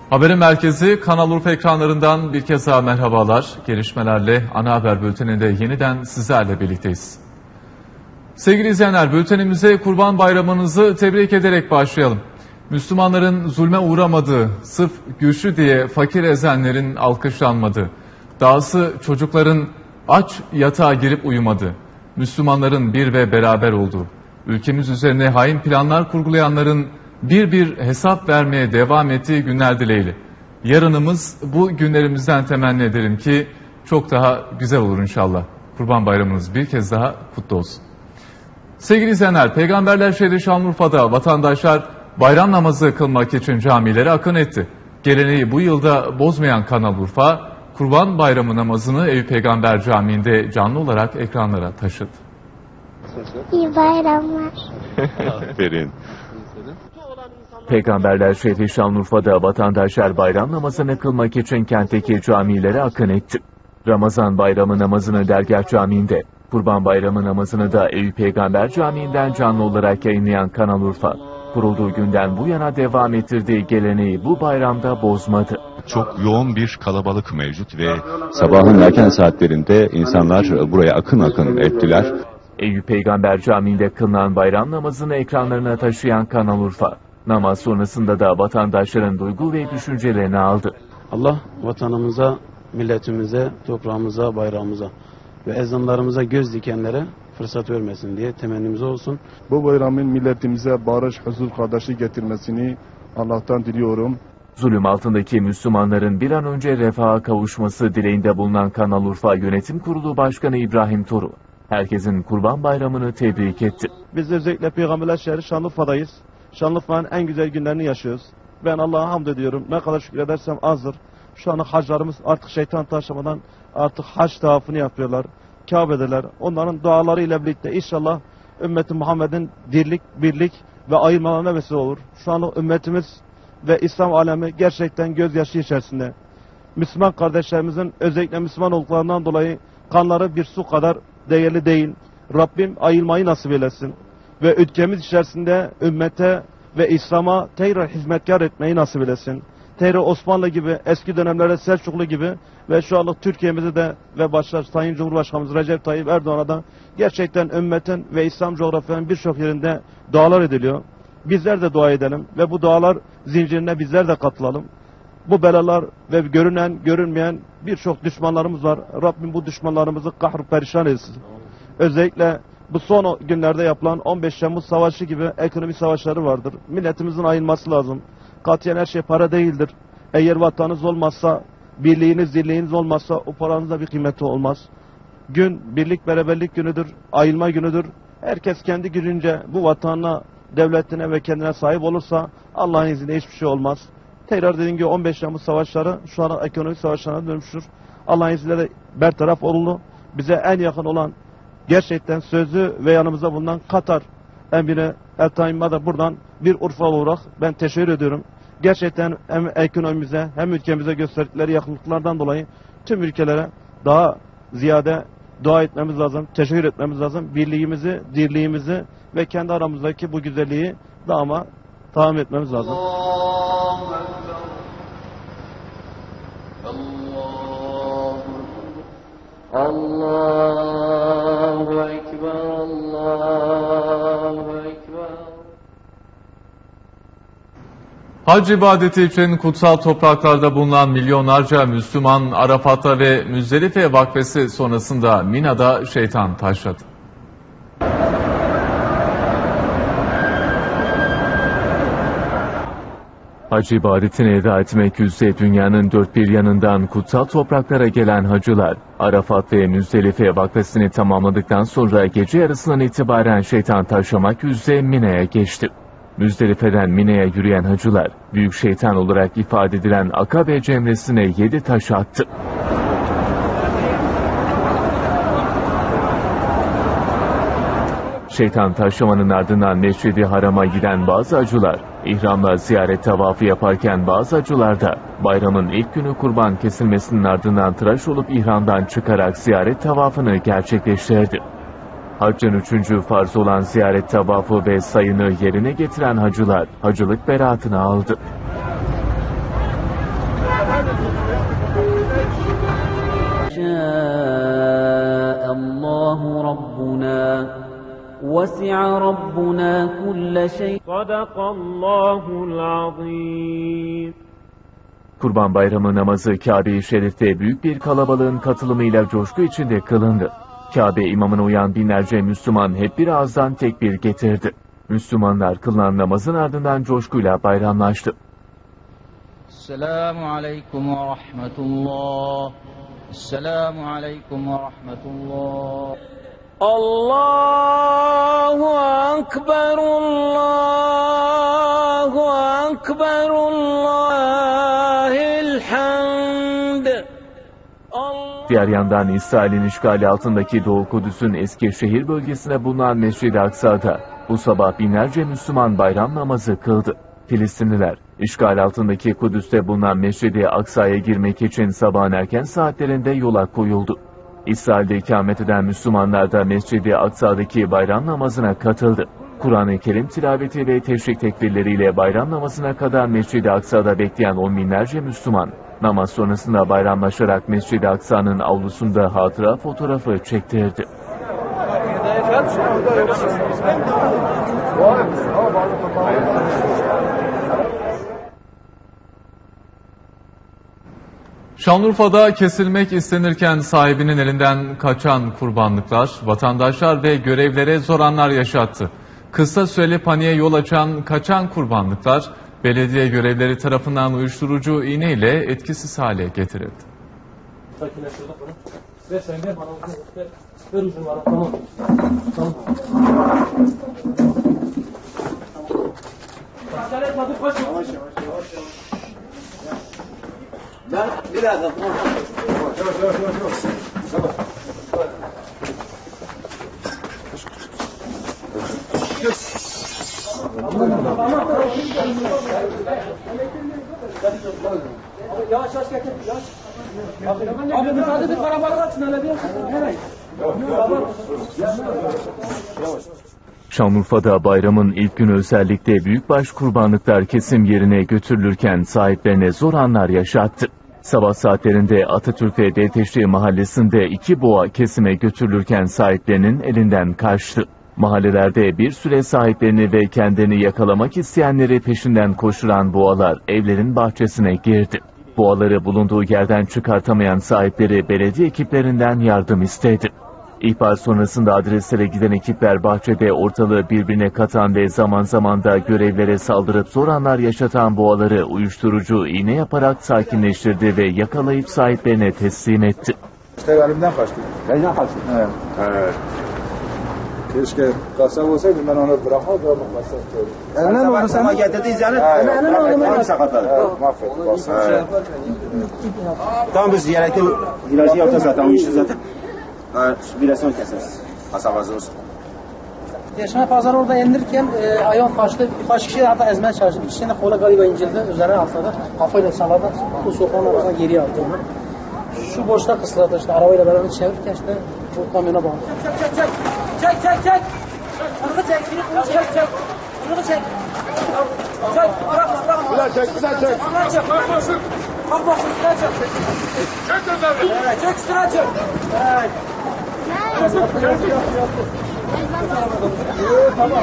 Haberin merkezi Kanal Urfa ekranlarından bir kez daha merhabalar. Gelişmelerle ana haber bülteninde yeniden sizlerle birlikteyiz. Sevgili izleyenler, bültenimize Kurban Bayramınızı tebrik ederek başlayalım. Müslümanların zulme uğramadığı, sırf güçlü diye fakir ezenlerin alkışlanmadığı, dahası çocukların aç yatağa girip uyumadığı, Müslümanların bir ve beraber olduğu, ülkemiz üzerine hain planlar kurgulayanların bir hesap vermeye devam ettiği günler dileğiyle. Yarınımız bu günlerimizden temenni ederim ki çok daha güzel olur inşallah. Kurban Bayramınız bir kez daha kutlu olsun. Sevgili izleyenler, Peygamberler şehri Şanlıurfa'da vatandaşlar bayram namazı kılmak için camilere akın etti. Geleneği bu yılda bozmayan Kanal Urfa, Kurban Bayramı namazını Eyüp Peygamber Camii'nde canlı olarak ekranlara taşıdı. İyi bayramlar. Aferin. Peygamberler şehri Şanlıurfa'da vatandaşlar bayram namazını kılmak için kentteki camilere akın etti. Ramazan bayramı namazını Dergah Camii'nde, Kurban Bayramı namazını da Eyüp Peygamber Camii'nden canlı olarak yayınlayan Kanal Urfa, kurulduğu günden bu yana devam ettirdiği geleneği bu bayramda bozmadı. Çok yoğun bir kalabalık mevcut ve sabahın erken saatlerinde insanlar buraya akın ettiler. Eyüp Peygamber Camii'nde kılınan bayram namazını ekranlarına taşıyan Kanal Urfa, namaz sonrasında da vatandaşların duygu ve düşüncelerini aldı. Allah vatanımıza, milletimize, toprağımıza, bayrağımıza ve ezanlarımıza göz dikenlere fırsat vermesin diye temennimiz olsun. Bu bayramın milletimize barış, huzur, kardeşlik getirmesini Allah'tan diliyorum. Zulüm altındaki Müslümanların bir an önce refaha kavuşması dileğinde bulunan Kanal Urfa Yönetim Kurulu Başkanı İbrahim Toru, herkesin Kurban Bayramı'nı tebrik etti. Biz özellikle Peygamberler şehri Şanlıurfa'dayız. Şanlıurfa'nın en güzel günlerini yaşıyoruz. Ben Allah'a hamd ediyorum. Ne kadar şükredersem azdır. Şu anda haclarımız artık şeytan taşlamadan artık hac tavafını yapıyorlar. Kabe'deler. Onların dualarıyla birlikte inşallah ümmeti Muhammed'in dirlik, birlik ve ayırmalarına vesile olur. Şu anda ümmetimiz ve İslam alemi gerçekten gözyaşı içerisinde. Müslüman kardeşlerimizin özellikle Müslüman olduklarından dolayı kanları bir su kadar değerli değil. Rabbim ayırmayı nasip eylesin. Ve ülkemiz içerisinde ümmete ve İslam'a tekrar hizmetkar etmeyi nasip eylesin. Tekrar Osmanlı gibi, eski dönemlerde Selçuklu gibi ve şu anlık Türkiye'mizi de ve başta Sayın Cumhurbaşkanımız Recep Tayyip Erdoğan'a da gerçekten ümmetin ve İslam coğrafyanın birçok yerinde dualar ediliyor. Bizler de dua edelim ve bu dualar zincirine bizler de katılalım. Bu belalar ve görünen, görünmeyen birçok düşmanlarımız var. Rabbim bu düşmanlarımızı kahr perişan etsin. Özellikle bu son günlerde yapılan 15 Temmuz Savaşı gibi ekonomi savaşları vardır. Milletimizin ayılması lazım. Katiyen her şey para değildir. Eğer vatanınız olmazsa, birliğiniz, dirliğiniz olmazsa o paranın da bir kıymeti olmaz. Gün birlik beraberlik günüdür, ayılma günüdür. Herkes kendi gücünce bu vatanına, devletine ve kendine sahip olursa Allah'ın izniyle hiçbir şey olmaz. Tekrar dediğim gibi 15 Temmuz Savaşları şu an ekonomik savaşlarına dönmüştür. Allah'ın izniyle de bertaraf olunur. Bize en yakın olan gerçekten sözlü ve yanımızda bulunan Katar Emiri Ertaim'a da buradan bir Urfalı olarak ben teşekkür ediyorum. Gerçekten hem ekonomimize hem ülkemize gösterdikleri yakınlıklardan dolayı tüm ülkelere daha ziyade dua etmemiz lazım, teşekkür etmemiz lazım. Birliğimizi, dirliğimizi ve kendi aramızdaki bu güzelliği daha tamam etmemiz lazım. Allahu Ekber, Allahu Ekber. Hac ibadeti için kutsal topraklarda bulunan milyonlarca Müslüman Arafat'ta ve Müzdelife vakfesi sonrasında Mina'da şeytan taşladı. Hac ibadetini eda etmek üzere dünyanın dört bir yanından kutsal topraklara gelen hacılar, Arafat ve Müzdelife vakfesini tamamladıktan sonra gece yarısından itibaren şeytan taşlamak üzere Mina'ya geçti. Müzdelife'den Mina'ya yürüyen hacılar, büyük şeytan olarak ifade edilen Akabe cemresine 7 taş attı. Şeytan taşlamanın ardından Mescid-i Haram'a giden bazı hacılar, ihramla ziyaret tavafı yaparken bazı hacılar da bayramın ilk günü kurban kesilmesinin ardından tıraş olup ihramdan çıkarak ziyaret tavafını gerçekleştirdi. Haccın 3. farz olan ziyaret tavafı ve sayını yerine getiren hacılar, hacılık beraatını aldı. الله ربنا وسع ربنا كل شيء صدق الله العظيم. Kurban Bayramı namazı Kabe-i Şerif'te büyük bir kalabalığın katılımıyla coşku içinde kılındı. Kabe imamına uyan binlerce Müslüman hep bir ağızdan tekbir getirdi. Müslümanlar kılınan namazın ardından coşkuyla bayramlaştı. Esselamu aleyküm ve rahmetullah. Esselamu aleyküm ve rahmetullah. Allahu Ekber, Allahu Ekber, Allahil hamd. Diğer yandan İsrail'in işgali altındaki Doğu Kudüs'ün eski şehir bölgesine bulunan Mescid-i Aksa'da bu sabah binlerce Müslüman bayram namazı kıldı. Filistinliler, işgal altındaki Kudüs'te bulunan Mescid-i Aksa'ya girmek için sabahın erken saatlerinde yola koyuldu. İsrail'de ikamet eden Müslümanlar da Mescid-i Aksa'daki bayram namazına katıldı. Kur'an-ı Kerim tilaveti ve teşrik tekbirleriyle bayram namazına kadar Mescid-i Aksa'da bekleyen on binlerce Müslüman, namaz sonrasında bayramlaşarak Mescid-i Aksa'nın avlusunda hatıra fotoğrafı çektirdi. Şanlıurfa'da kesilmek istenirken sahibinin elinden kaçan kurbanlıklar, vatandaşlar ve görevlere zor anlar yaşattı. Kısa süreli paniğe yol açan kaçan kurbanlıklar, belediye görevlileri tarafından uyuşturucu iğne ile etkisiz hale getirildi. Yavaş yavaş getir. Abi müsaade et, arabayı açın hele bir. Şanlıurfa'da bayramın ilk günü özellikle büyükbaş kurbanlıklar kesim yerine götürülürken sahiplerine zor anlar yaşattı. Sabah saatlerinde Atatürk ve Devteşri mahallesinde 2 boğa kesime götürülürken sahiplerinin elinden kaçtı. Mahallelerde bir süre sahiplerini ve kendini yakalamak isteyenleri peşinden koşturan boğalar evlerin bahçesine girdi. Boğaları bulunduğu yerden çıkartamayan sahipleri belediye ekiplerinden yardım istedi. İhbar sonrasında adreslere giden ekipler bahçede ortalığı birbirine katan ve zaman zaman da görevlere saldırıp zor anlar yaşatan boğaları uyuşturucu iğne yaparak sakinleştirdi ve yakalayıp sahiplerine teslim etti. İşte elimden kaçtı. Elimden kaçtı? Evet. Keşke kasap olsaydı ben onu bırakmazdım. Elinden mi oldu sana? Getirdiniz yani? Elinden oldu mu? Mahvettik. Tamam biz gerekli ilacı yaptık zaten, o işi zaten. Bilasyon keseriz. Kasap hazır olsun. Yaşama pazarı orada indirken ayağım kaçtı. Birkaç kişi hatta ezmeye çalıştı. İkisini de kola galiba incildi. Üzerine atladı. Kafayla salladı. Bu sokağın arasına geriye attı onu. Şu boşta kısıladı işte. Arabayla beraber çevirirken işte bu kamyona bağlı. Çek! Arka çek! Çek! Bunu çek! Çek! Bırakma! Çek! Kalkmasın! Kalkmasın! Çek önleri! Çek üstüne çek! Evet! Tamam.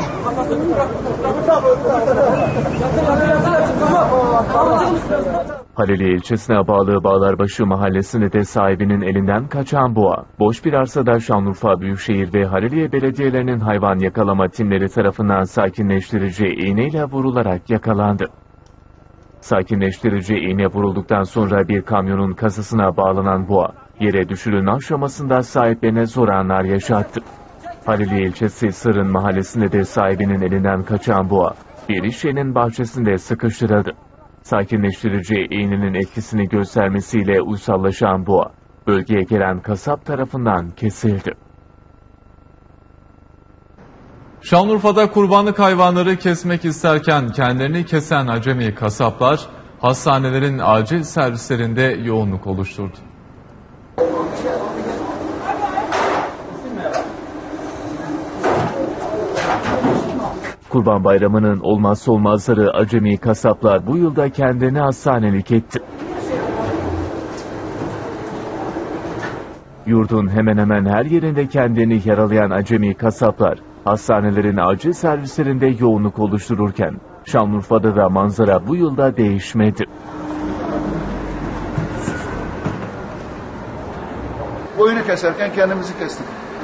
Haliliye ilçesine bağlı Bağlarbaşı mahallesinde de sahibinin elinden kaçan boğa, boş bir arsada Şanlıurfa Büyükşehir ve Haliliye belediyelerinin hayvan yakalama timleri tarafından sakinleştirici iğneyle vurularak yakalandı. Sakinleştirici iğne vurulduktan sonra bir kamyonun kasasına bağlanan boğa, yere düşürülme aşamasında sahiplerine zor anlar yaşattı. Haliliye ilçesi Sırın mahallesinde de sahibinin elinden kaçan boğa, bir iş yerinin bahçesinde sıkıştırıldı. Sakinleştirici iğnenin etkisini göstermesiyle uysallaşan boğa, bölgeye gelen kasap tarafından kesildi. Şanlıurfa'da kurbanlık hayvanları kesmek isterken kendilerini kesen acemi kasaplar, hastanelerin acil servislerinde yoğunluk oluşturdu. Kurban Bayramı'nın olmazsa olmazları acemi kasaplar bu yılda kendini hastanelik etti. Yurdun hemen hemen her yerinde kendini yaralayan acemi kasaplar, hastanelerin acil servislerinde yoğunluk oluştururken, Şanlıurfa'da da manzara bu yılda değişmedi. Boyunu keserken kendimizi kestik.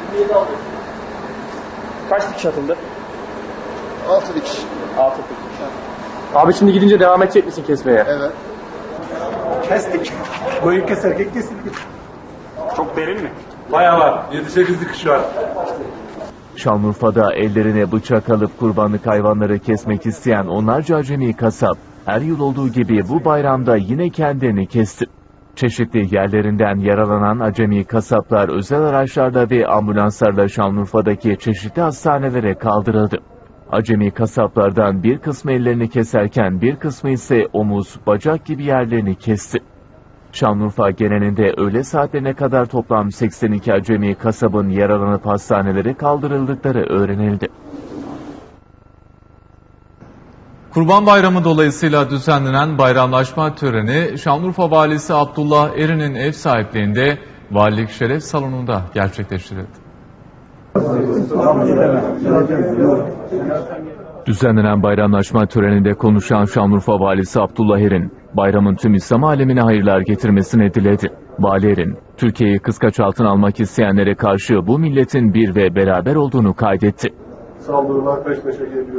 Kaç dikiş atıldı? 6 dikiş. 6 dikiş. Abi şimdi gidince devam edecek misin kesmeye? Evet. Kestik. Boyun keserken kesildik. Çok derin mi? Bayağı var. 7-8 dikiş var. Şanlıurfa'da ellerine bıçak alıp kurbanlık hayvanları kesmek isteyen onlarca acemi kasap, her yıl olduğu gibi bu bayramda yine kendini kesti. Çeşitli yerlerinden yaralanan acemi kasaplar özel araçlarda ve ambulanslarla Şanlıurfa'daki çeşitli hastanelere kaldırıldı. Acemi kasaplardan bir kısmı ellerini keserken bir kısmı ise omuz, bacak gibi yerlerini kesti. Şanlıurfa genelinde öğle saatlerine kadar toplam 82 acemi kasabın yaralanıp hastanelere kaldırıldıkları öğrenildi. Kurban Bayramı dolayısıyla düzenlenen bayramlaşma töreni Şanlıurfa Valisi Abdullah Erin'in ev sahipliğinde Valilik Şeref Salonu'nda gerçekleştirildi. Düzenlenen bayramlaşma töreninde konuşan Şanlıurfa Valisi Abdullah Erin, bayramın tüm İslam alemine hayırlar getirmesini diledi. Vali Erin, Türkiye'yi kıskaç altına almak isteyenlere karşı bu milletin bir ve beraber olduğunu kaydetti. Saldırılar peş peşe geliyor.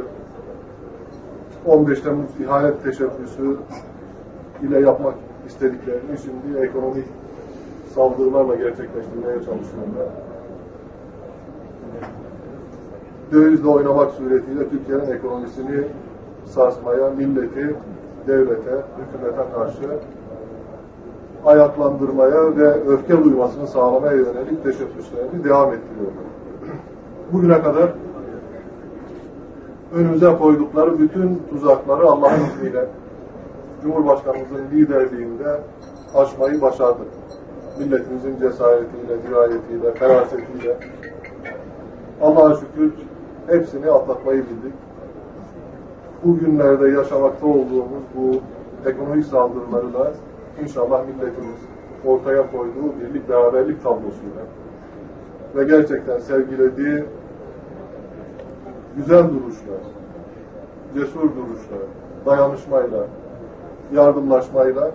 15 Temmuz ihanet teşebbüsü ile yapmak istediklerini şimdi ekonomik saldırılarla gerçekleştirmeye çalışıyorlar. Dövizle oynamak suretiyle Türkiye'nin ekonomisini sarsmaya, milleti, devlete, hükümete karşı ayaklandırmaya ve öfke duymasını sağlamaya yönelik teşebbüslerini devam ettiriyorlar. Bugüne kadar önümüze koydukları bütün tuzakları Allah'ın izniyle Cumhurbaşkanımızın liderliğinde aşmayı başardık. Milletimizin cesaretiyle, dirayetiyle, ferasetiyle Allah'a şükür hepsini atlatmayı bildik. Bugünlerde yaşamakta olduğumuz bu ekonomik saldırılarla inşallah milletimiz ortaya koyduğu birlik beraberlik tablosuyla ve gerçekten sergilediği güzel duruşlar, cesur duruşlar, dayanışmayla, yardımlaşmayla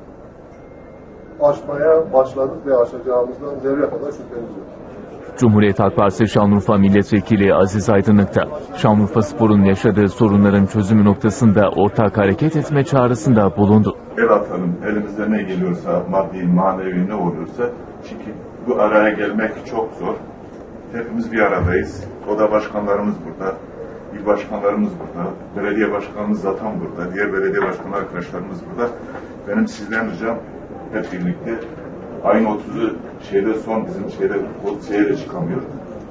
aşmaya başladık ve aşacağımızdan zerre kadar şüphemiz yok. Cumhuriyet Halk Partisi Şanlıurfa Milletvekili Aziz Aydınlık da Şanlıurfa Spor'un yaşadığı sorunların çözümü noktasında ortak hareket etme çağrısında bulundu. El atalım, elimizde ne geliyorsa, maddi, manevi ne oluyorsa, çünkü bu araya gelmek çok zor. Hepimiz bir aradayız. Oda başkanlarımız burada, il başkanlarımız burada, belediye başkanımız zaten burada, diğer belediye başkanı arkadaşlarımız burada. Benim sizden ricam hep birlikte ayın 30'u son bizim şeye de çıkamıyor.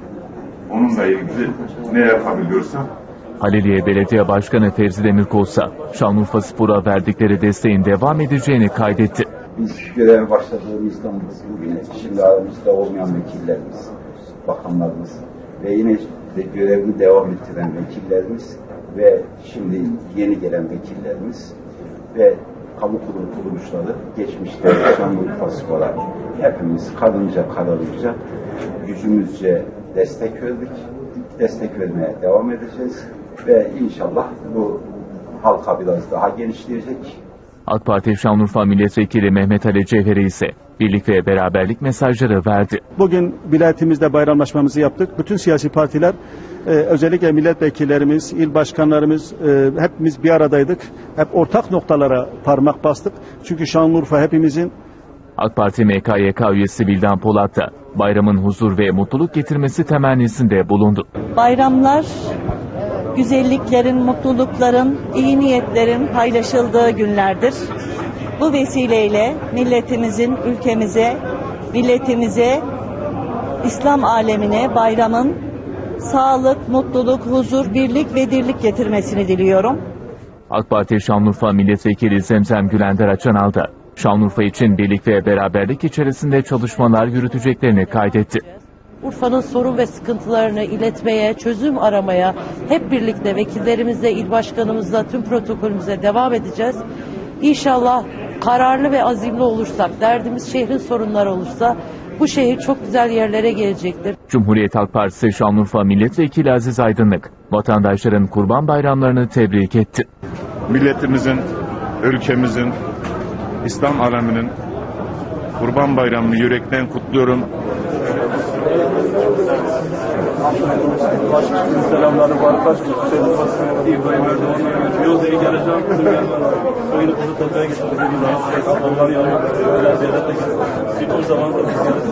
Onunla ilgili ne yapabiliyorsam. Haliliye Belediye Başkanı Fevzi Demirkolsa, Şanlıurfa Spor'a verdikleri desteğin devam edeceğini kaydetti. Biz göreve başladığımızdan bugüne şimdi aramızda olmayan vekillerimiz, bakanlarımız ve yine de görevini devam ettiren vekillerimiz ve şimdi yeni gelen vekillerimiz ve kamu kuruluşları geçmişte Şanlıurfa Spor'a hepimiz kadınca kararlıca gücümüzce destek verdik. Destek vermeye devam edeceğiz ve inşallah bu halka biraz daha genişleyecek. AK Parti Şanlıurfa Milletvekili Mehmet Ali Cevheri ise birlik ve beraberlik mesajları verdi. Bugün vilayetimizde bayramlaşmamızı yaptık. Bütün siyasi partiler, özellikle milletvekillerimiz, il başkanlarımız hepimiz bir aradaydık. Hep ortak noktalara parmak bastık. Çünkü Şanlıurfa hepimizin. AK Parti MKYK üyesi Vildan Polat da bayramın huzur ve mutluluk getirmesi temennisinde bulundu. Bayramlar güzelliklerin, mutlulukların, iyi niyetlerin paylaşıldığı günlerdir. Bu vesileyle milletimizin, ülkemize, milletimize, İslam alemine bayramın sağlık, mutluluk, huzur, birlik ve dirlik getirmesini diliyorum. AK Parti Şanlıurfa Milletvekili Zemzem Gülender Açanal da Şanlıurfa için birlik ve beraberlik içerisinde çalışmalar yürüteceklerini kaydetti. Urfa'nın sorun ve sıkıntılarını iletmeye, çözüm aramaya hep birlikte vekillerimizle, il başkanımızla, tüm protokolümüze devam edeceğiz. İnşallah kararlı ve azimli olursak, derdimiz şehrin sorunları olursa bu şehir çok güzel yerlere gelecektir. Cumhuriyet Halk Partisi Şanlıurfa Milletvekili Aziz Aydınlık, vatandaşların Kurban Bayramlarını tebrik etti. Milletimizin, ülkemizin, İslam aleminin Kurban Bayramı'nı yürekten kutluyorum. Selamları var. Kaç İbrahim Erdoğan'la yolda geleceğim. Oyunu kutlamaya gittim. Onlar yanıyor. Biraz ziyaret ettim. O zaman da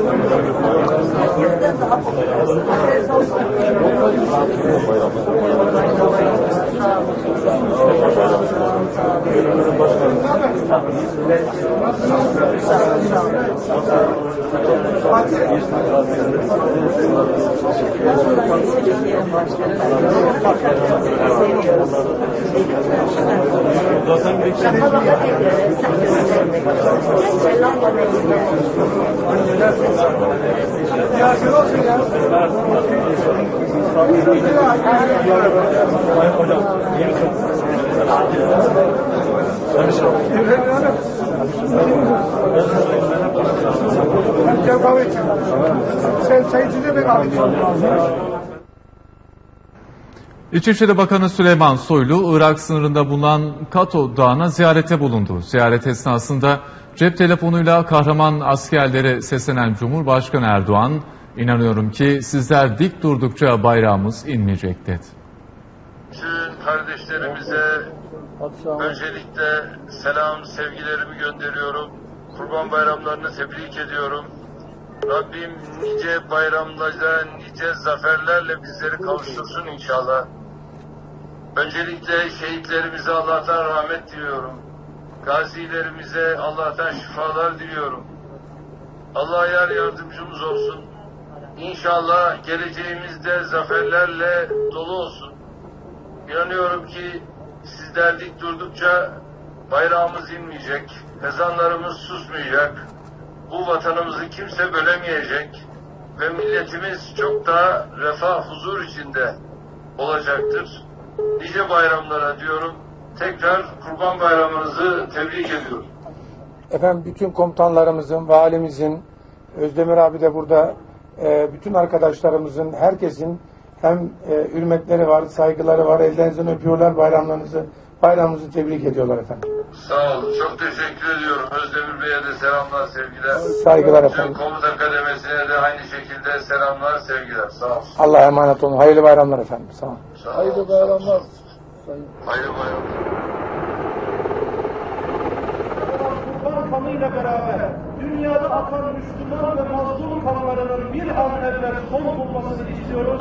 İçişleri Bakanı Süleyman Soylu, Irak sınırında bulunan Kato Dağı'na ziyarete bulundu. Ziyaret esnasında cep telefonuyla kahraman askerlere seslenen Cumhurbaşkanı Erdoğan, "İnanıyorum ki sizler dik durdukça bayrağımız inmeyecek" dedi. Bütün kardeşlerimize öncelikle selam, sevgilerimi gönderiyorum. Kurban bayramlarını tebrik ediyorum. Rabbim nice bayramlarla, nice zaferlerle bizleri kavuştursun inşallah. Öncelikle şehitlerimize Allah'tan rahmet diliyorum. Gazilerimize Allah'tan şifalar diliyorum. Allah yar yardımcımız olsun. İnşallah geleceğimizde zaferlerle dolu olsun. İnanıyorum ki sizler dik durdukça bayrağımız inmeyecek, ezanlarımız susmayacak. Bu vatanımızı kimse bölemeyecek ve milletimiz çok daha refah, huzur içinde olacaktır. Nice bayramlara diyorum. Tekrar Kurban Bayramınızı tebrik ediyorum. Efendim bütün komutanlarımızın, valimizin, Özdemir abi de burada, bütün arkadaşlarımızın, herkesin hem hürmetleri var, saygıları var, ellerinizden öpüyorlar, bayramımızı tebrik ediyorlar efendim. Sağ olun, çok teşekkür ediyorum. Özdemir Bey'e de selamlar, sevgiler. Saygılar efendim. Tüm komuta kademesine de aynı şekilde selamlar, sevgiler. Sağ olun. Allah'a emanet olun. Hayırlı bayramlar efendim. Sağ olun. Hayırlı bayramlar. Hayırlı bayramlar. Kurban kanıyla beraber dünyada akan Müslüman ve mazlum kanlarının bir an evvel son bulmasını istiyoruz.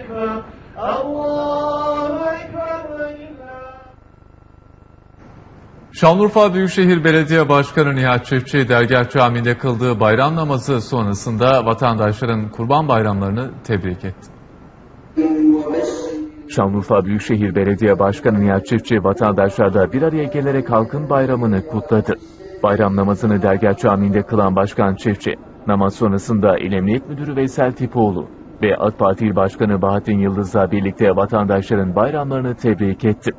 Allahu Ekber. Şanlıurfa Büyükşehir Belediye Başkanı Nihat Çiftçi, Dergah Camii'nde kıldığı bayram namazı sonrasında vatandaşların Kurban Bayramlarını tebrik etti. Şanlıurfa Büyükşehir Belediye Başkanı Nihat Çiftçi, vatandaşlarla bir araya gelerek halkın bayramını kutladı. Bayram namazını Dergah Camii'nde kılan Başkan Çiftçi, namaz sonrasında İl Emniyet Müdürü Veysel Tipoğlu ve AK Parti İl Başkanı Bahattin Yıldız'la birlikte vatandaşların bayramlarını tebrik etti.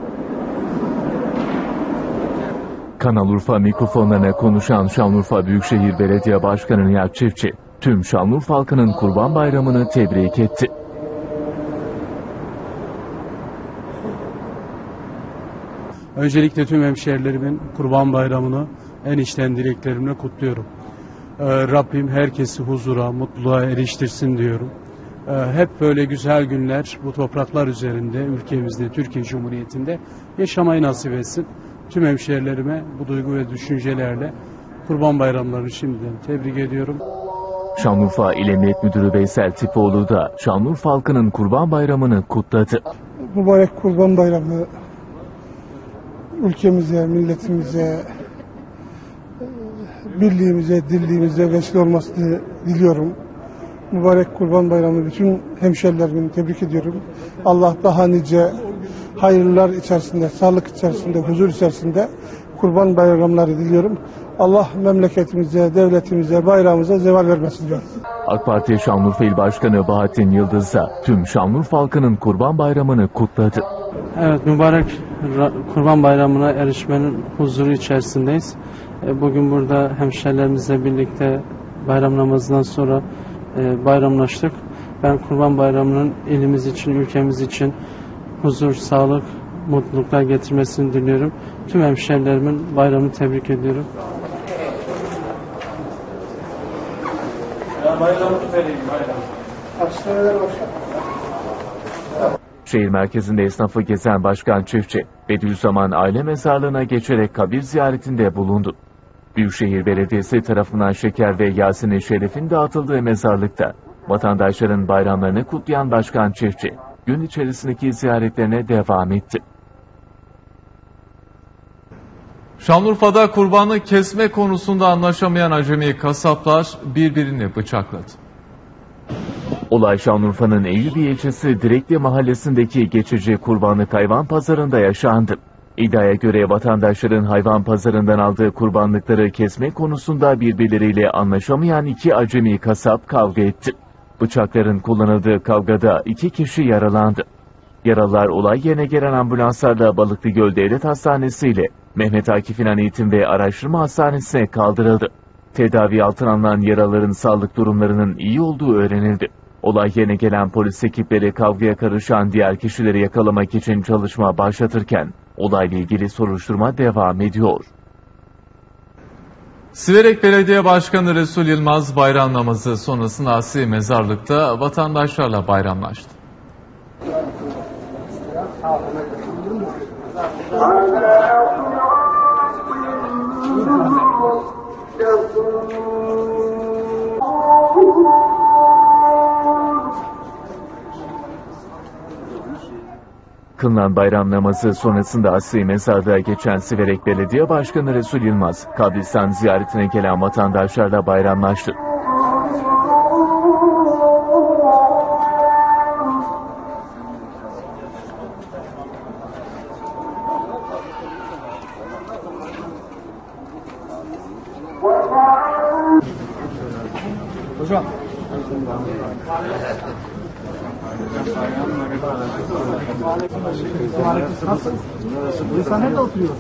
Kanal Urfa mikrofonlarına konuşan Şanlıurfa Büyükşehir Belediye Başkanı Nihat Çiftçi, tüm Şanlıurfa halkının Kurban Bayramı'nı tebrik etti. Öncelikle tüm hemşehrilerimin Kurban Bayramı'nı en içten dileklerimle kutluyorum. Rabbim herkesi huzura, mutluluğa eriştirsin diyorum. Hep böyle güzel günler bu topraklar üzerinde, ülkemizde, Türkiye Cumhuriyeti'nde yaşamayı nasip etsin. Tüm hemşehrilerime bu duygu ve düşüncelerle Kurban Bayramlarını şimdiden tebrik ediyorum. Şanlıurfa İl Emniyet Müdürü Veysel Tipoğlu da Şanlıurfa halkının Kurban Bayramı'nı kutladı. Mübarek Kurban Bayramı ülkemize, milletimize, birliğimize, dirliğimize vesile olmasını diliyorum. Mübarek Kurban Bayramı bütün hemşehrilerimi tebrik ediyorum. Allah daha nice hayırlar içerisinde, sağlık içerisinde, huzur içerisinde Kurban Bayramları diliyorum. Allah memleketimize, devletimize, bayrağımıza zeval vermesin diyorum. AK Parti Şanlıurfa İl Başkanı Bahattin Yıldız da tüm Şanlıurfa halkının Kurban Bayramı'nı kutladı. Evet, mübarek Kurban Bayramı'na erişmenin huzuru içerisindeyiz. Bugün burada hemşehrilerimizle birlikte bayram namazından sonra bayramlaştık. Ben Kurban Bayramı'nın ilimiz için, ülkemiz için huzur, sağlık, mutluluklar getirmesini diliyorum. Tüm hemşerilerimin bayramını tebrik ediyorum. Şehir merkezinde esnafı gezen Başkan Çiftçi, Bediüzzaman aile mezarlığına geçerek kabir ziyaretinde bulundu. Büyükşehir Belediyesi tarafından şeker ve Yasin-i Şerif'in dağıtıldığı mezarlıkta vatandaşların bayramlarını kutlayan Başkan Çiftçi, gün içerisindeki ziyaretlerine devam etti. Şanlıurfa'da kurbanı kesme konusunda anlaşamayan acemi kasaplar birbirini bıçakladı. Olay Şanlıurfa'nın Eyüpiye ilçesi Direkli mahallesindeki geçici kurbanlık hayvan pazarında yaşandı. İddiaya göre vatandaşların hayvan pazarından aldığı kurbanlıkları kesme konusunda birbirleriyle anlaşamayan iki acemi kasap kavga etti. Bıçakların kullanıldığı kavgada 2 kişi yaralandı. Yaralılar olay yerine gelen ambulanslarla Balıklıgöl Devlet Hastanesi ile Mehmet Akif İnan Eğitim ve Araştırma Hastanesi'ne kaldırıldı. Tedavi altına alınan yaralıların sağlık durumlarının iyi olduğu öğrenildi. Olay yerine gelen polis ekipleri kavgaya karışan diğer kişileri yakalamak için çalışma başlatırken olayla ilgili soruşturma devam ediyor. Siverek Belediye Başkanı Resul Yılmaz bayram namazı sonrasında Asi Mezarlık'ta vatandaşlarla bayramlaştı. Kılınan bayram namazı sonrasında Asri Mezarlığa geçen Siverek Belediye Başkanı Resul Yılmaz, kabristan ziyaretine gelen vatandaşlarla bayramlaştı. Hocam. Sen nerede oturuyorsun?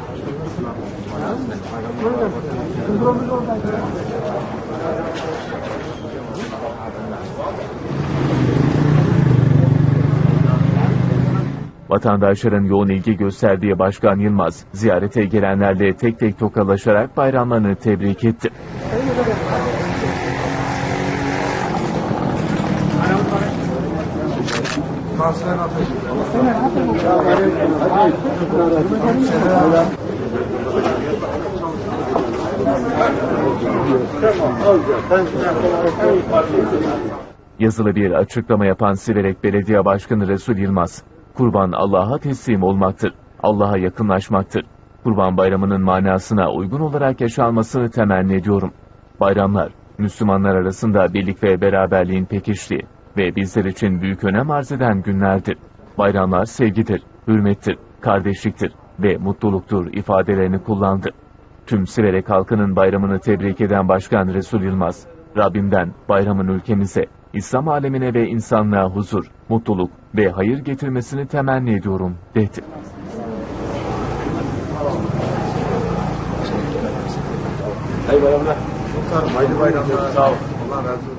Vatandaşların yoğun ilgi gösterdiği Başkan Yılmaz, ziyarete gelenlerle tek tek tokalaşarak bayramlarını tebrik etti. Yazılı bir açıklama yapan Siverek Belediye Başkanı Resul Yılmaz, kurban Allah'a teslim olmaktır, Allah'a yakınlaşmaktır. Kurban Bayramı'nın manasına uygun olarak yaşanmasını temenni ediyorum. Bayramlar, Müslümanlar arasında birlik ve beraberliğin pekiştiği ve bizler için büyük önem arz eden günlerdir. Bayramlar sevgidir, hürmettir, kardeşliktir ve mutluluktur ifadelerini kullandı. Tüm Siverek halkının bayramını tebrik eden Başkan Resul Yılmaz, Rabbimden bayramın ülkemize, İslam alemine ve insanlığa huzur, mutluluk ve hayır getirmesini temenni ediyorum, dedi. Hayırlı bayramlar. Hayırlı bayramlar. Sağ olun. Allah razı olsun.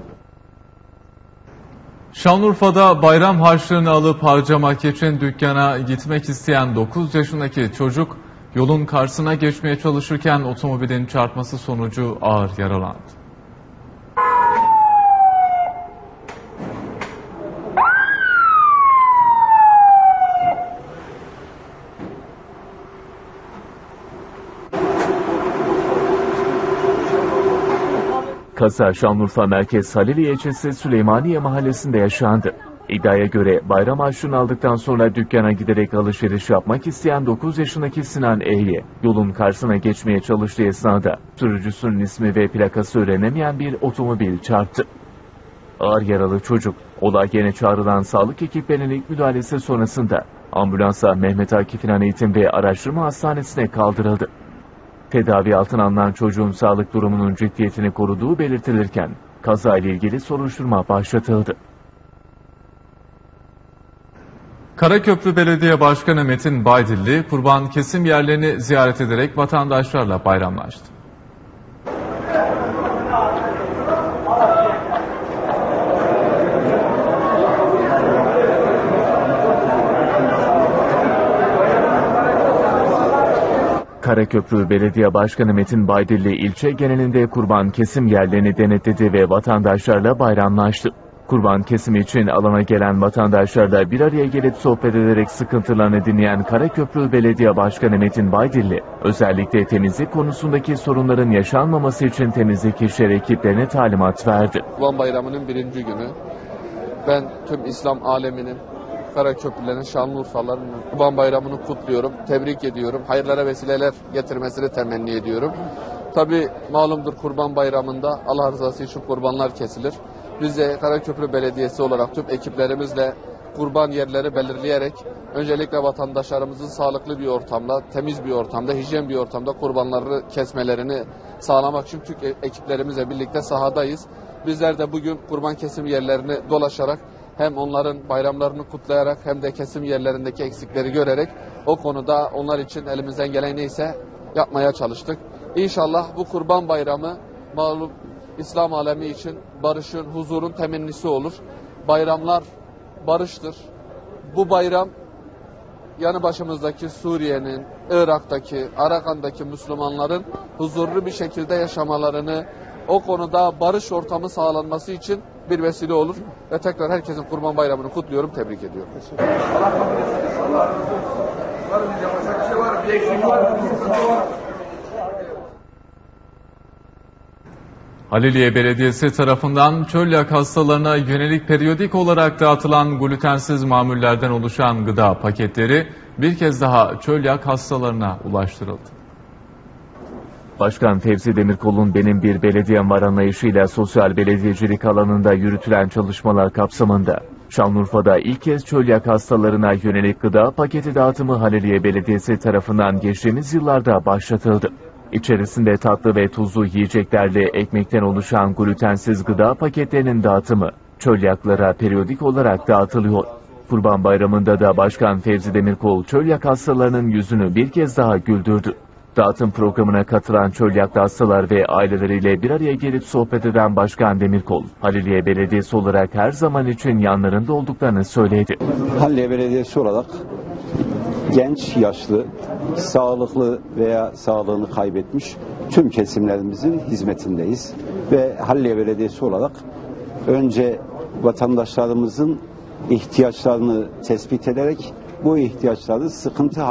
Şanlıurfa'da bayram harçlığını alıp harcamak için dükkana gitmek isteyen 9 yaşındaki çocuk yolun karşısına geçmeye çalışırken otomobilin çarpması sonucu ağır yaralandı. Kaza Şanlıurfa Merkez Haliliye ilçesi Süleymaniye mahallesinde yaşandı. İddiaya göre bayram harçlığını aldıktan sonra dükkana giderek alışveriş yapmak isteyen 9 yaşındaki Sinan E'ye yolun karşısına geçmeye çalıştığı esnada sürücüsünün ismi ve plakası öğrenemeyen bir otomobil çarptı. Ağır yaralı çocuk olay yerine çağrılan sağlık ekiplerinin ilk müdahalesi sonrasında ambulansa Mehmet Akif İnan Eğitim ve Araştırma Hastanesi'ne kaldırıldı. Tedavi altına alınan çocuğun sağlık durumunun ciddiyetini koruduğu belirtilirken kazayla ilgili soruşturma başlatıldı. Karaköprü Belediye Başkanı Metin Baydilli, kurban kesim yerlerini ziyaret ederek vatandaşlarla bayramlaştı. Karaköprü Belediye Başkanı Metin Baydilli ilçe genelinde kurban kesim yerlerini denetledi ve vatandaşlarla bayramlaştı. Kurban kesimi için alana gelen vatandaşlarla bir araya gelip sohbet ederek sıkıntılarını dinleyen Karaköprü Belediye Başkanı Metin Baydilli, özellikle temizlik konusundaki sorunların yaşanmaması için temizlik işleri ekiplerine talimat verdi. Kurban Bayramı'nın 1. günü. Ben tüm İslam aleminin, Karaköprülerin, Şanlıurfaların Kurban Bayramı'nı kutluyorum, tebrik ediyorum. Hayırlara vesileler getirmesini temenni ediyorum. Tabii malumdur, Kurban Bayramı'nda Allah rızası için kurbanlar kesilir. Biz de Karaköprü Belediyesi olarak tüm ekiplerimizle kurban yerleri belirleyerek öncelikle vatandaşlarımızın sağlıklı bir ortamda, temiz bir ortamda, hijyen bir ortamda kurbanları kesmelerini sağlamak için tüm ekiplerimizle birlikte sahadayız. Bizler de bugün kurban kesim yerlerini dolaşarak hem onların bayramlarını kutlayarak hem de kesim yerlerindeki eksikleri görerek o konuda onlar için elimizden gelen neyse yapmaya çalıştık. İnşallah bu Kurban Bayramı malum İslam alemi için barışın, huzurun temennisi olur. Bayramlar barıştır. Bu bayram yanı başımızdaki Suriye'nin, Irak'taki, Arakan'daki Müslümanların huzurlu bir şekilde yaşamalarını, o konuda barış ortamı sağlanması için bir vesile olur. Ve tekrar herkesin Kurban Bayramı'nı kutluyorum, tebrik ediyorum. Haliliye Belediyesi tarafından çölyak hastalarına yönelik periyodik olarak dağıtılan glutensiz mamullerden oluşan gıda paketleri bir kez daha çölyak hastalarına ulaştırıldı. Başkan Fevzi Demirkol'un "Benim bir belediyem var" anlayışıyla sosyal belediyecilik alanında yürütülen çalışmalar kapsamında Şanlıurfa'da ilk kez çölyak hastalarına yönelik gıda paketi dağıtımı Haliliye Belediyesi tarafından geçtiğimiz yıllarda başlatıldı. İçerisinde tatlı ve tuzlu yiyeceklerle ekmekten oluşan glutensiz gıda paketlerinin dağıtımı çölyaklara periyodik olarak dağıtılıyor. Kurban Bayramı'nda da Başkan Fevzi Demirkol çölyak hastalarının yüzünü bir kez daha güldürdü. Dağıtım programına katılan çölyaklı hastalar ve aileleriyle bir araya gelip sohbet eden Başkan Demirkol, Haliliye Belediyesi olarak her zaman için yanlarında olduklarını söyledi. Haliliye Belediyesi olarak genç, yaşlı, sağlıklı veya sağlığını kaybetmiş tüm kesimlerimizin hizmetindeyiz. Ve Haliliye Belediyesi olarak önce vatandaşlarımızın ihtiyaçlarını tespit ederek bu ihtiyaçları sıkıntı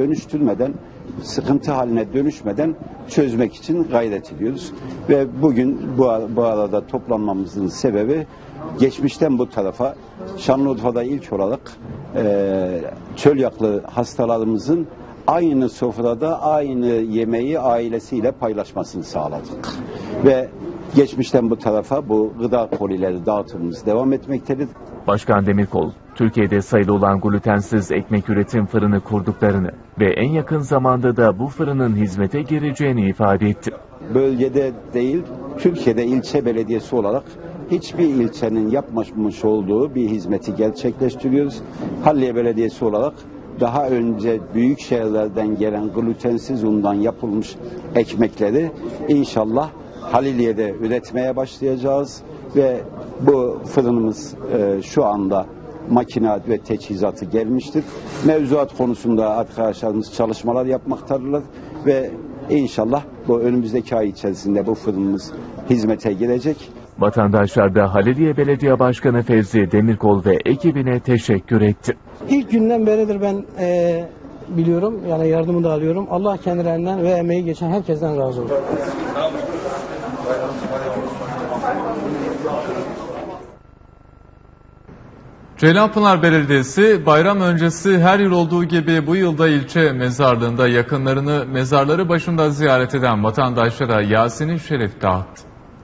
haline dönüşmeden çözmek için gayret ediyoruz. Ve bugün bu arada toplanmamızın sebebi geçmişten bu tarafa Şanlıurfa'da ilk olarak çölyaklı hastalarımızın aynı sofrada aynı yemeği ailesiyle paylaşmasını sağladık. Ve geçmişten bu tarafa bu gıda kolileri dağıtımımız devam etmektedir. Başkan Demirkol, Türkiye'de sayılı olan glutensiz ekmek üretim fırını kurduklarını ve en yakın zamanda da bu fırının hizmete gireceğini ifade etti. Bölgede değil, Türkiye'de ilçe belediyesi olarak hiçbir ilçenin yapmamış olduğu bir hizmeti gerçekleştiriyoruz. Haliliye Belediyesi olarak daha önce büyük şehirlerden gelen glutensiz undan yapılmış ekmekleri inşallah Haliliye'de üretmeye başlayacağız ve bu fırınımız şu anda makine ve teçhizatı gelmiştir. Mevzuat konusunda arkadaşlarımız çalışmalar yapmaktadırlar ve inşallah bu önümüzdeki ay içerisinde bu fırınımız hizmete girecek. Vatandaşlar da Haliliye Belediye Başkanı Fevzi Demirkol ve ekibine teşekkür etti. İlk günden beridir ben biliyorum, yani yardımı da alıyorum. Allah kendilerinden ve emeği geçen herkesten razı olsun. Ceylanpınar Belediyesi bayram öncesi her yıl olduğu gibi bu yılda ilçe mezarlığında yakınlarını mezarları başında ziyaret eden vatandaşlara Yasin-i Şerif dağıttı.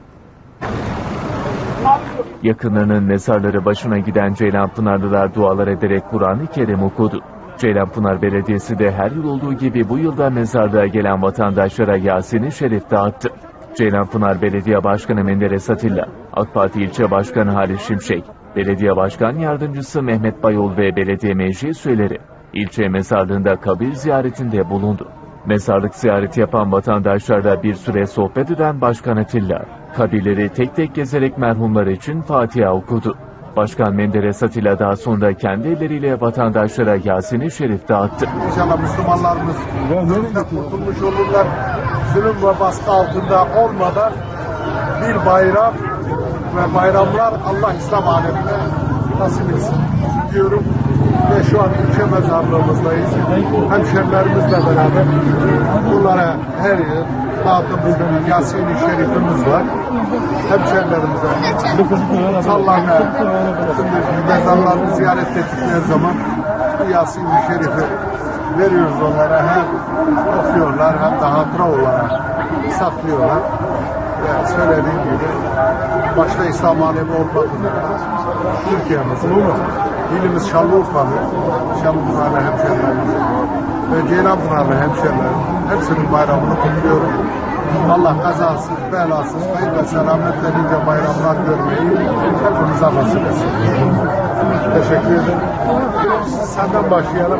Yakınlarının mezarları başına giden Ceylanpınarlılar dualar ederek Kur'an-ı Kerim okudu. Ceylanpınar Belediyesi de her yıl olduğu gibi bu yılda mezarlığa gelen vatandaşlara Yasin-i Şerif dağıttı. Ceylanpınar Belediye Başkanı Menderes Atilla, AK Parti İlçe Başkanı Halis Şimşek, Belediye Başkan Yardımcısı Mehmet Bayol ve belediye meclis üyeleri ilçe mezarlığında kabir ziyaretinde bulundu. Mezarlık ziyareti yapan vatandaşlarla bir süre sohbet eden Başkan Atilla, kabirleri tek tek gezerek merhumlar için Fatiha okudu. Başkan Menderes Atilla daha sonra kendi elleriyle vatandaşlara Yasin-i Şerif dağıttı. İnşallah Müslümanlarımız kurtulmuş olurlar. Zulüm ve baskı altında olmadan bir bayram ve bayramlar Allah İslam alemine nasip etsin diyorum. Ve şu an ilçe mezarlığımızdayız. Hemşerilerimizle beraber bunlara her yıl dağıttığımız Yasin-i Şerifimiz var. Hemşerilerimize sallarına mezarlarını ziyaret ettikleri zaman bu Yasin-i Şerif'i veriyoruz onlara. Hem okuyorlar hem de hatıra olarak saklıyorlar. Ve söylediğim gibi başta İslam alemi olmak üzere Türkiye'mizin, ilimiz Şanlıurfa'lı, Şanlıurfa'lı hemşerilerimiz ve Ceylanpınarlı hemşerilerim hepsinin bayramını kutluyorum. Allah kazasız, belasız, hayır ve selametle nice bayramlar görmeyi hepimize nasip etsin. Teşekkür ederim. Senden başlayalım.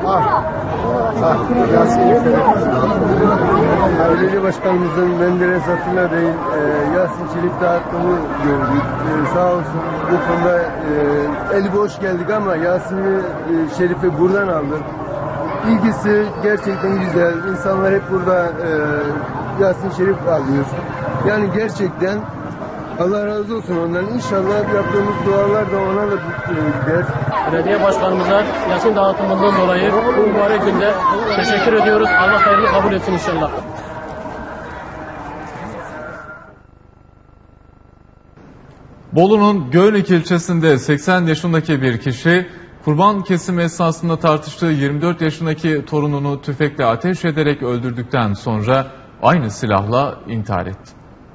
Belediye Başkanımızın Menderes Atilla Bey'in Yasin Şerif dağıttığını gördük. Sağ olsun bu konuda eli boş geldik ama Yasin Şerif'i buradan aldık. İlgisi gerçekten güzel. İnsanlar hep burada Yasin Şerif alıyor. Yani gerçekten Allah razı olsun ondan. İnşallah yaptığımız dualar da ona da gider. Belediye başkanımıza Yasin dağıtımından dolayı bu mübarek günde teşekkür ediyoruz. Allah hayırlı kabul etsin inşallah. Bolu'nun Göynük ilçesinde 80 yaşındaki bir kişi kurban kesimi esnasında tartıştığı 24 yaşındaki torununu tüfekle ateş ederek öldürdükten sonra aynı silahla intihar etti.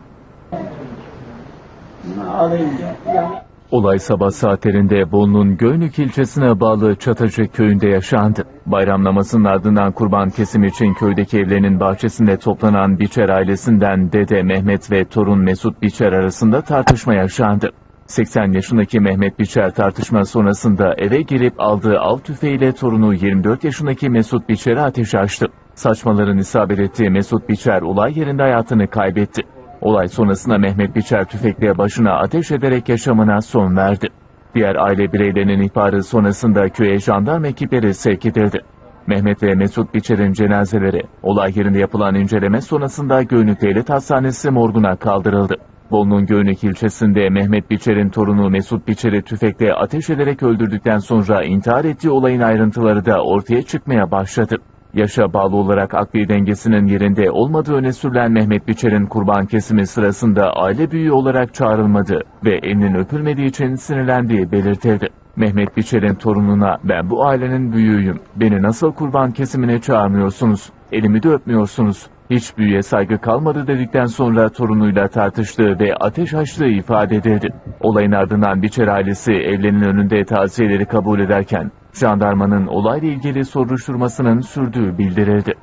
Olay sabah saatlerinde Bolu'nun Göynük ilçesine bağlı Çatacı köyünde yaşandı. Bayram namazının ardından kurban kesimi için köydeki evlerinin bahçesinde toplanan Biçer ailesinden dede Mehmet ve torun Mesut Biçer arasında tartışma yaşandı. 80 yaşındaki Mehmet Biçer tartışma sonrasında eve girip aldığı av tüfeğiyle torunu 24 yaşındaki Mesut Biçer'e ateş açtı. Saçmaların isabet ettiği Mesut Biçer olay yerinde hayatını kaybetti. Olay sonrasında Mehmet Biçer tüfekle başına ateş ederek yaşamına son verdi. Diğer aile bireylerinin ihbarı sonrasında köye jandarma ekipleri sevk edildi. Mehmet ve Mesut Biçer'in cenazeleri olay yerinde yapılan inceleme sonrasında Göynük Devlet Hastanesi morguna kaldırıldı. Bolu'nun Göynük ilçesinde Mehmet Biçer'in torunu Mesut Biçer'i tüfekle ateş ederek öldürdükten sonra intihar ettiği olayın ayrıntıları da ortaya çıkmaya başladı. Yaşa bağlı olarak akli dengesinin yerinde olmadığı öne sürülen Mehmet Biçer'in kurban kesimi sırasında aile büyüğü olarak çağrılmadığı ve elinin öpülmediği için sinirlendiği belirtildi. Mehmet Biçer'in torununa "Ben bu ailenin büyüğüyüm, beni nasıl kurban kesimine çağırmıyorsunuz, elimi de öpmüyorsunuz, hiç büyüye saygı kalmadı" dedikten sonra torunuyla tartıştığı ve ateş açtığı ifade edildi. Olayın ardından Biçer ailesi evlerinin önünde taziyeleri kabul ederken jandarmanın olayla ilgili soruşturmasının sürdüğü bildirildi.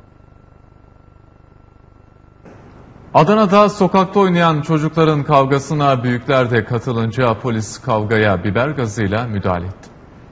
Adana'da sokakta oynayan çocukların kavgasına büyükler de katılınca polis kavgaya biber gazıyla müdahale etti.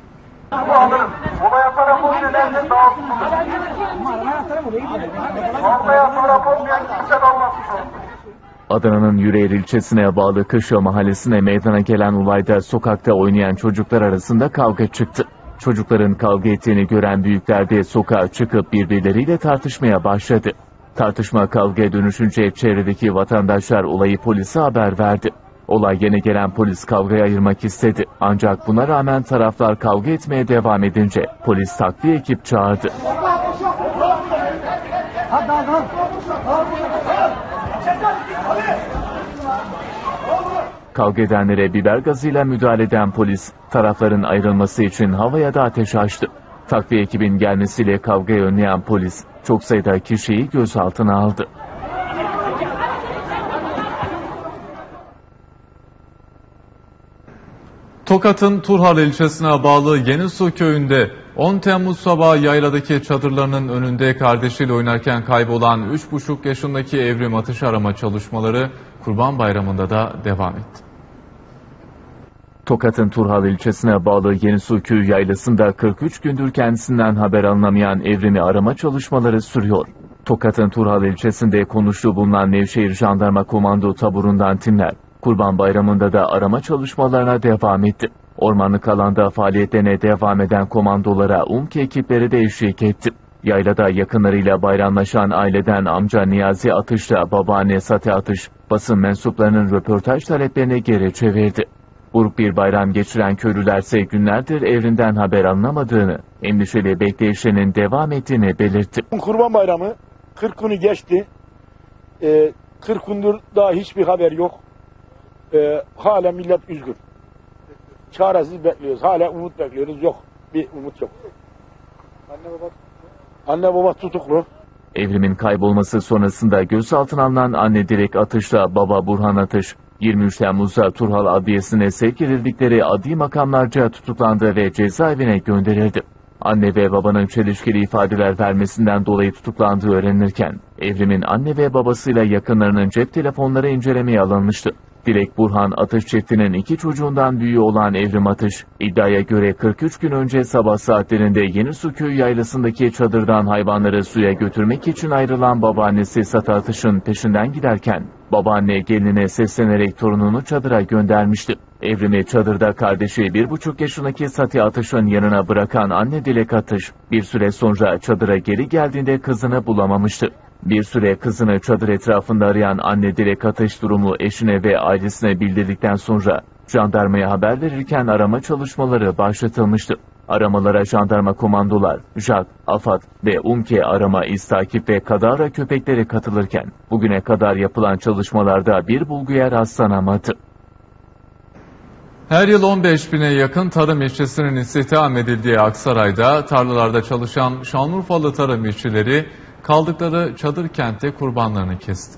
Adana'nın Yüreğir ilçesine bağlı Kışla mahallesine meydana gelen olayda sokakta oynayan çocuklar arasında kavga çıktı. Çocukların kavga ettiğini gören büyükler de sokağa çıkıp birbirleriyle tartışmaya başladı. Tartışma kavgaya dönüşünce çevredeki vatandaşlar olayı polise haber verdi. Olay yerine gelen polis kavgayı ayırmak istedi. Ancak buna rağmen taraflar kavga etmeye devam edince polis takviye ekip çağırdı. Kavga edenlere biber gazıyla müdahale eden polis, tarafların ayrılması için havaya da ateş açtı. Takviye ekibin gelmesiyle kavgayı önleyen polis, çok sayıda kişiyi gözaltına aldı. Tokat'ın Turhal ilçesine bağlı Yenisu köyünde 10 Temmuz sabahı yayladaki çadırlarının önünde kardeşiyle oynarken kaybolan 3,5 yaşındaki Evrim atış arama çalışmaları Kurban Bayramı'nda da devam etti. Tokat'ın Turhal ilçesine bağlı Yenisu köyü yaylasında 43 gündür kendisinden haber alınamayan Evrim'i arama çalışmaları sürüyor. Tokat'ın Turhal ilçesinde konuştuğu bulunan Nevşehir Jandarma Komando taburundan timler Kurban Bayramı'nda da arama çalışmalarına devam etti. Ormanlık alanda faaliyetlerine devam eden komandolara UMKE ekipleri de eşlik etti. Yaylada yakınlarıyla bayramlaşan aileden amca Niyazi Atış'la babaanne Sati Atış, basın mensuplarının röportaj taleplerini geri çevirdi. Buruk bir bayram geçiren köylülerse günlerdir evrinden haber alınamadığını, endişeli bekleyişlerinin devam ettiğini belirtti. Kurban Bayramı 40 günü geçti. 40 gündür daha hiçbir haber yok. Hala millet üzgün. Çaresiz bekliyoruz. Hala umut bekliyoruz. Yok. Bir umut yok. Anne baba tutuklu. Evrimin kaybolması sonrasında gözaltına alınan anne Dilek Atış'la baba Burhan Atış, 23 Temmuz'da Turhal Adliyesi'ne sevk edildikleri adli makamlarca tutuklandı ve cezaevine gönderildi. Anne ve babanın çelişkili ifadeler vermesinden dolayı tutuklandığı öğrenilirken, Evrim'in anne ve babasıyla yakınlarının cep telefonları incelemeye alınmıştı. Dilek Burhan Atış çiftinin 2 çocuğundan büyüğü olan Evrim Atış, iddiaya göre 43 gün önce sabah saatlerinde Yenisu Köyü yaylasındaki çadırdan hayvanları suya götürmek için ayrılan babaannesi Sati Atış'ın peşinden giderken, babaanne gelinine seslenerek torununu çadıra göndermişti. Evrim'i çadırda kardeşi 1,5 yaşındaki Sati Atış'ın yanına bırakan anne Dilek Atış, bir süre sonra çadıra geri geldiğinde kızını bulamamıştı. Bir süre kızını çadır etrafında arayan anne Dilek Atış durumu eşine ve ailesine bildirdikten sonra jandarmaya haber verirken arama çalışmaları başlatılmıştı. Aramalara jandarma komandolar, JAK, AFAD ve UMKE arama, iz takip ve kadavra köpekleri katılırken bugüne kadar yapılan çalışmalarda bir bulguya rastlanamadı. Her yıl 15.000'e yakın tarım işçisinin istihdam edildiği Aksaray'da tarlalarda çalışan Şanlıurfalı tarım işçileri kaldıkları çadır kentte kurbanlarını kesti.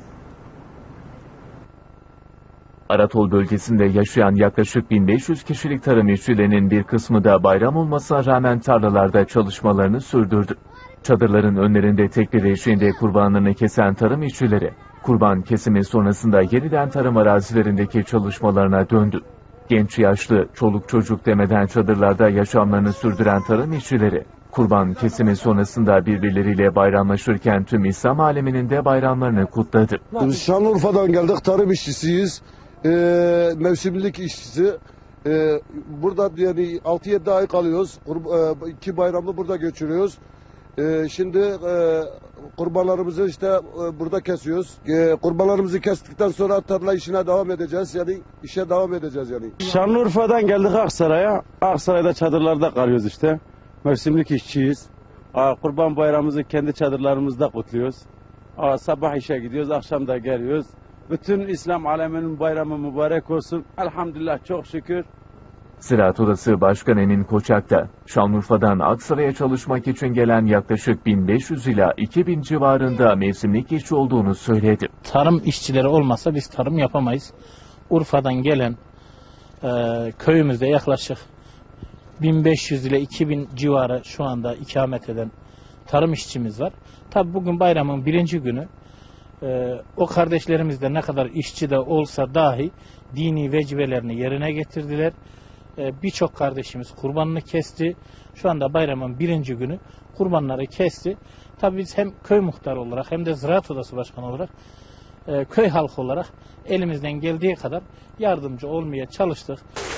Aratol bölgesinde yaşayan yaklaşık 1500 kişilik tarım işçilerinin bir kısmı da bayram olmasına rağmen tarlalarda çalışmalarını sürdürdü. Çadırların önlerinde tekleri eşiğinde kurbanlarını kesen tarım işçileri, kurban kesimi sonrasında yeniden tarım arazilerindeki çalışmalarına döndü. Genç yaşlı, çoluk çocuk demeden çadırlarda yaşamlarını sürdüren tarım işçileri, kurban kesimi sonrasında birbirleriyle bayramlaşırken tüm İslam aleminin de bayramlarını kutladı. Şanlıurfa'dan geldik, tarım işçisiyiz, mevsimlik işçisi. Burada yani 6-7 ay kalıyoruz, 2 bayramı burada geçiriyoruz. Şimdi kurbanlarımızı işte burada kesiyoruz. Kurbanlarımızı kestikten sonra tarla işine devam edeceğiz. Yani işe devam edeceğiz yani. Şanlıurfa'dan geldik Aksaray'a. Aksaray'da çadırlarda kalıyoruz işte. Mevsimlik işçiyiz. Kurban Bayramımızı kendi çadırlarımızda kutluyoruz. Sabah işe gidiyoruz, akşam da geliyoruz. Bütün İslam aleminin bayramı mübarek olsun. Elhamdülillah, çok şükür. Ziraat Odası Başkanı Emin Koçak da Şanlıurfa'dan Aksaray'a çalışmak için gelen yaklaşık 1500 ila 2000 civarında mevsimlik işçi olduğunu söyledi. Tarım işçileri olmasa biz tarım yapamayız. Urfa'dan gelen köyümüzde yaklaşık 1500 ile 2000 civarı şu anda ikamet eden tarım işçimiz var. Tabi bugün bayramın 1. günü. O kardeşlerimiz de ne kadar işçi de olsa dahi dini vecibelerini yerine getirdiler. Birçok kardeşimiz kurbanını kesti. Şu anda bayramın 1. günü kurbanları kesti. Tabii biz hem köy muhtarı olarak hem de Ziraat Odası Başkanı olarak köy halkı olarak elimizden geldiği kadar yardımcı olmaya çalıştık.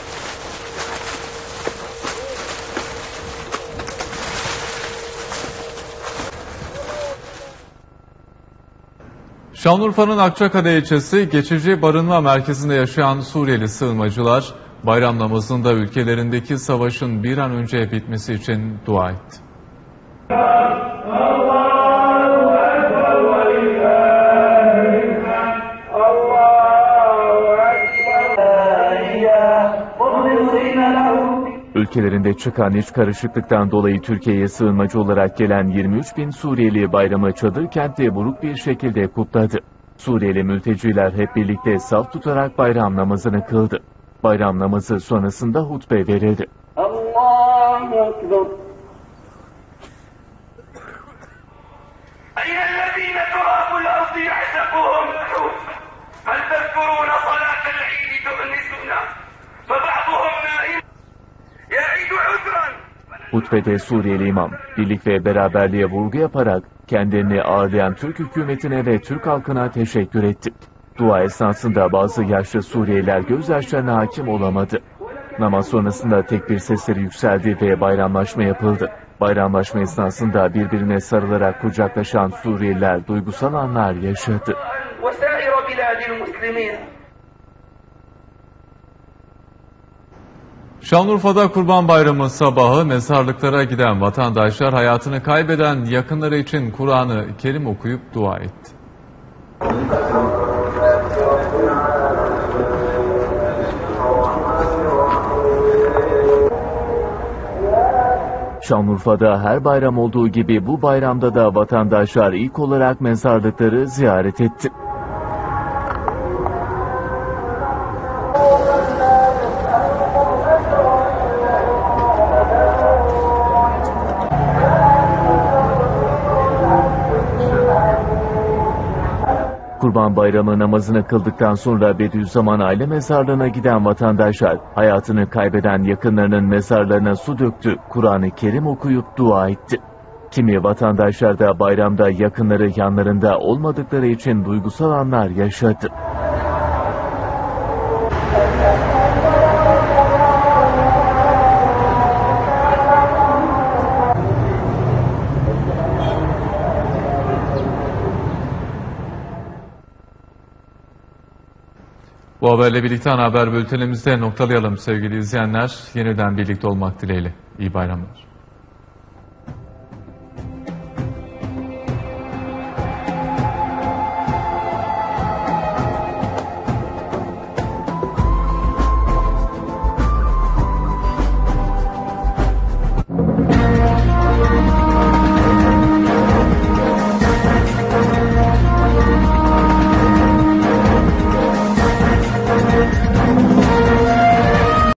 Şanlıurfa'nın Akçakale ilçesi geçici barınma merkezinde yaşayan Suriyeli sığınmacılar bayram namazında ülkelerindeki savaşın bir an önce bitmesi için dua etti. Ülkelerinde çıkan iç karışıklıktan dolayı Türkiye'ye sığınmacı olarak gelen 23.000 Suriyeli bayramı çadır kentte buruk bir şekilde kutladı. Suriyeli mülteciler hep birlikte saf tutarak bayram namazını kıldı. Bayram namazı sonrasında hutbe verildi. Allahu Ekber. Hutbede Suriyeli imam, birlik ve beraberliğe vurgu yaparak kendilerini ağırlayan Türk hükümetine ve Türk halkına teşekkür etti. Dua esnasında bazı yaşlı Suriyeliler gözyaşlarına hakim olamadı. Namaz sonrasında tekbir sesleri yükseldi ve bayramlaşma yapıldı. Bayramlaşma esnasında birbirine sarılarak kucaklaşan Suriyeliler duygusal anlar yaşadı. Şanlıurfa'da Kurban Bayramı sabahı mezarlıklara giden vatandaşlar hayatını kaybeden yakınları için Kur'an-ı Kerim okuyup dua etti. Şanlıurfa'da her bayram olduğu gibi bu bayramda da vatandaşlar ilk olarak mezarlıkları ziyaret etti. Kurban Bayramı namazını kıldıktan sonra Bediüzzaman Aile Mezarlığı'na giden vatandaşlar hayatını kaybeden yakınlarının mezarlarına su döktü, Kur'an-ı Kerim okuyup dua etti. Kimi vatandaşlar da bayramda yakınları yanlarında olmadıkları için duygusal anlar yaşadı. Bu haberle birlikte ana haber bültenimizde noktalayalım sevgili izleyenler. Yeniden birlikte olmak dileğiyle. İyi bayramlar.